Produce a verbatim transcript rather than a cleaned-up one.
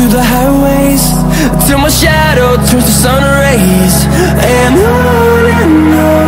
through the highways till my shadow turns to sun rays. And on and on